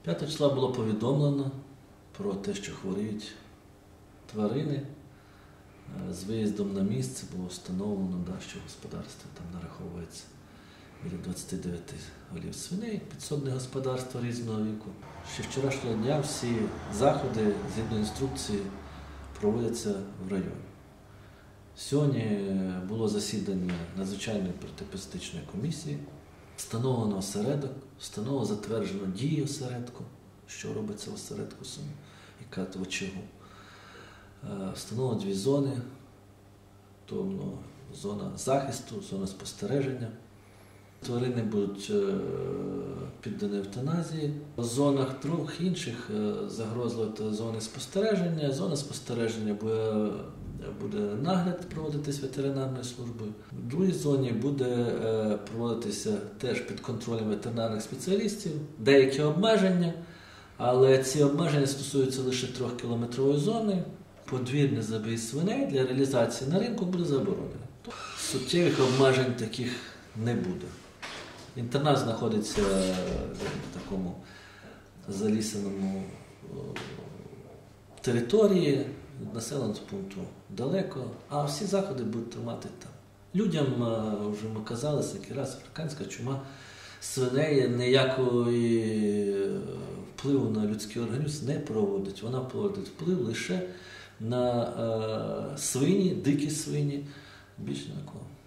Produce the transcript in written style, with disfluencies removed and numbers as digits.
5 числа було повідомлено про те, що хворіють тварини. З виїздом на місце було встановлено, що в господарстві там нараховується біля 29 голів свиней, підсобне господарство різного віку. Ще вчорашнього дня всі заходи, згідно інструкції, проводяться в районі. Сьогодні було засідання надзвичайної протипестичної комісії, встановлено осередок, встановлено затверджено дії осередку, що робиться в осередку самому, яка в очагу. Встановлено 2 зони, тобто зона захисту, зона спостереження. Тварини будуть піддані евтаназії. В зонах 2 інших загрозливих зони спостереження. Зона спостереження буде нагляд проводитись ветеринарною службою. В другій зоні буде проводитися теж під контролем ветеринарних спеціалістів деякі обмеження, але ці обмеження стосуються лише 3-кілометрової зони. Подвірний забій свиней для реалізації на ринку буде заборонено. Суттєвих обмежень таких не буде. Інтернат знаходиться в такому залісеному території, від населеного пункту далеко, а всі заходи будуть тримати там. Людям, вже ми казали, який раз, африканська чума свиней ніякої впливу на людський організм не проводить. Вона проводить вплив лише на свині, дикі свині, більш ніякого.